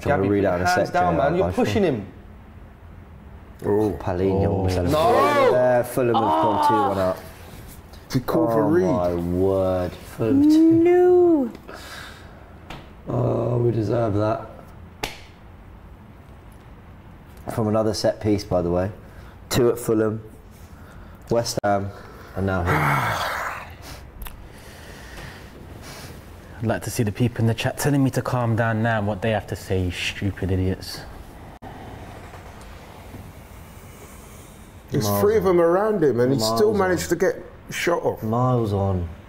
I'm going to read out in a sec. Down, man. You're pushing him. Oh, Paulinho almost had a no! There, Fulham have gone 2-1 up. Decardova Reid. Oh my word. Fulham 2. No. Oh, we deserve that. From another set piece, by the way. 2 at Fulham, West Ham, and now here. I'd like to see the people in the chat telling me to calm down now and what they have to say, you stupid idiots. There's 3 of them around him and he still managed to get shot off. Miles on.